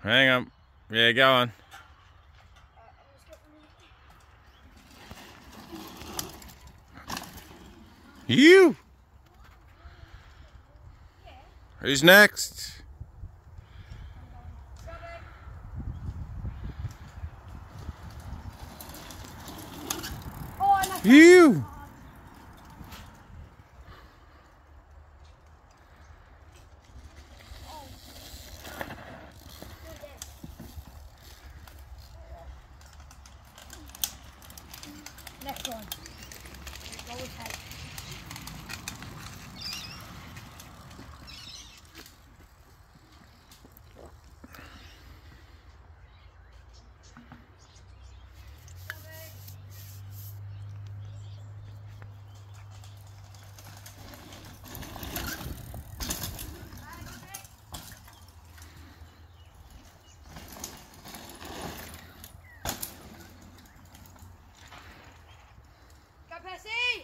Hang on. Yeah, go on. You. Who's next? You. Next one. Go with height. Percy!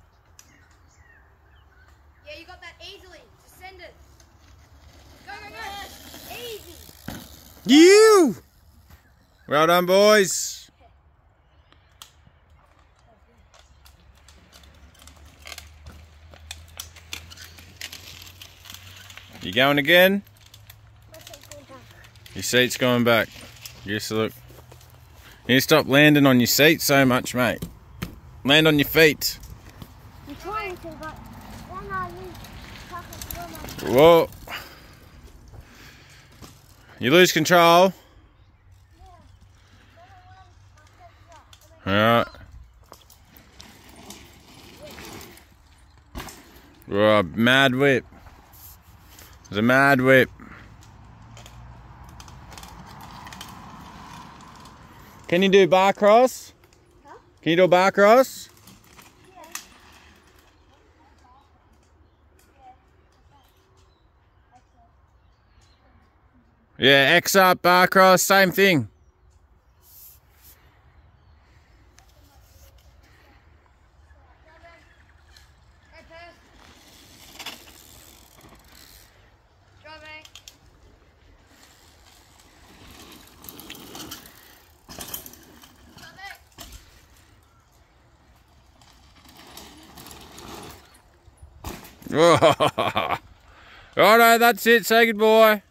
Yeah, you got that easily. Just send it. Go, go, go. Easy. You. Well done, boys. You going again? Your seat's going back. Yes, look. You need to stop landing on your seat so much, mate. Land on your feet. I'm trying to, but then I lose track. Whoa. You lose control. Alright. Whoa, mad whip. There's a mad whip. Can you do bar cross? Huh? Can you do a bar cross? Yeah, X up, bar cross, same thing. Righto, that's it. Say goodbye.